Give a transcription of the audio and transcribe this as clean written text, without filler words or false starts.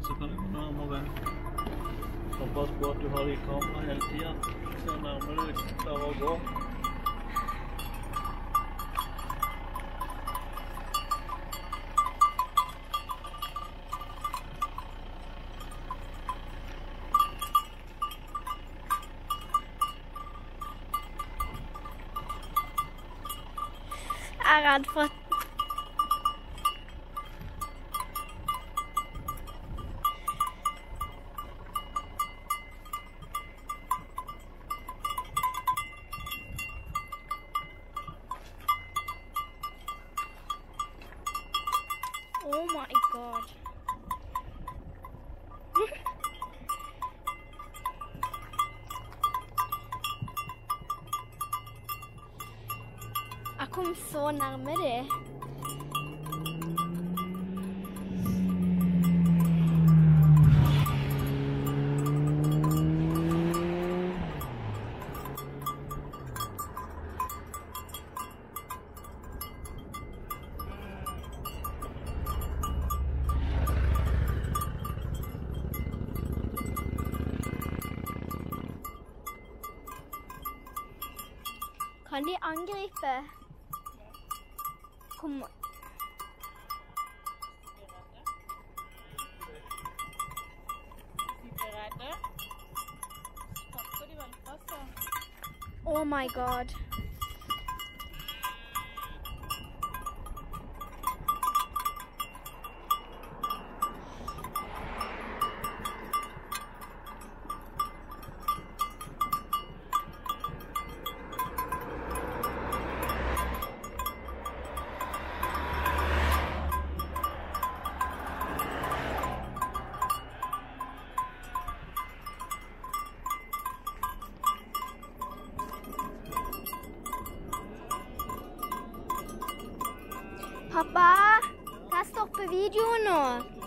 så kan du gå nærmere. Og pass på at du har i kamera hele tiden, så nærmere du klarer å gå. Jeg er redd for at Oh my god. Jeg kom så nærme det. Kan de angripe? Kom. Oh my god. Pappa, kan jeg stoppe videoen nå?